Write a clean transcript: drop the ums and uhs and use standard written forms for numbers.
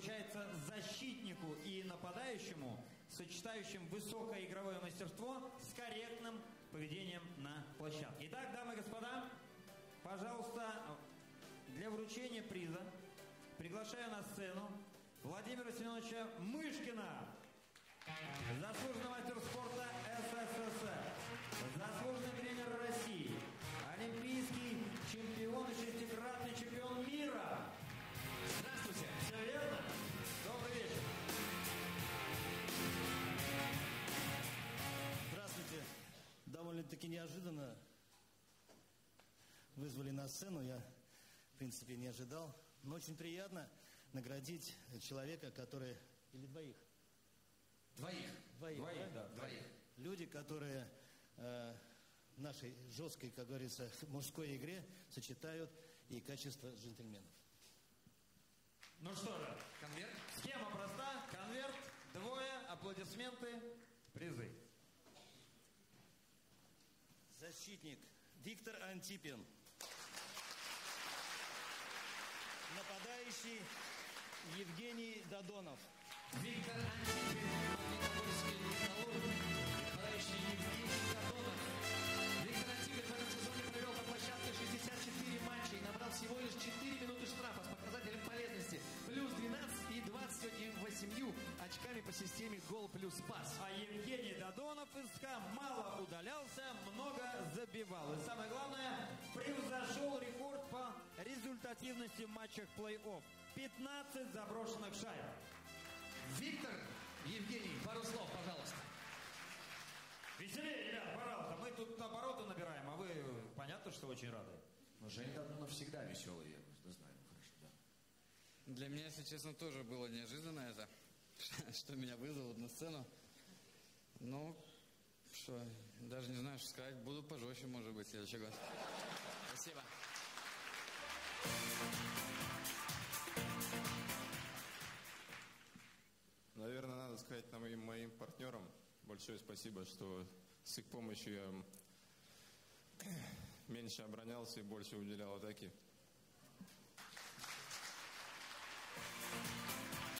вручается защитнику и нападающему, сочетающим высокое игровое мастерство с корректным поведением на площадке. Итак, дамы и господа, пожалуйста, для вручения приза приглашаю на сцену Владимира Семеновича Мышкина, заслуженный мастер спорта СССР, заслуженный тренер России, олимпийский чемпион и шестикратный чемпион мира. Здравствуйте. Все верно? Добрый вечер. Здравствуйте. Довольно-таки неожиданно вызвали на сцену. Я, в принципе, не ожидал. Но очень приятно наградить человека, который... Или двоих? Двоих, да? Двоих. Люди, которые в нашей жесткой, как говорится, мужской игре сочетают и качество джентльменов. Ну что же, конверт. Схема проста. Конверт, двое, аплодисменты, призы. Защитник Виктор Антипин. Нападающий Евгений Додонов. Виктор Антипин, Магнитогорский металлург. Нападающий Евгений Додонов. Виктор Антипин в этом сезоне провел на площадке 64 матча и набрал всего лишь 4 минуты штрафа с показателем полезности плюс 12 и 28 очками по системе гол плюс пас. А Евгений Додонов из СКА мало удалялся, много забивал. И самое главное, превзошел рекорд по результативности в матчах плей-офф. 15 заброшенных шайб. Виктор, Евгений, пару слов, пожалуйста. Веселее, ребят, пожалуйста. Мы тут обороты набираем, а вы, понятно, что очень рады. Но Женя Додонов всегда веселый, я знаю, хорошо, да. Для меня, если честно, тоже было неожиданно это, что меня вызовут на сцену. Ну, что, даже не знаю, что сказать. Буду пожестче, может быть, в следующий год. Спасибо. Наверное, надо сказать моим партнерам большое спасибо, что с их помощью я меньше оборонялся и больше уделял атаке.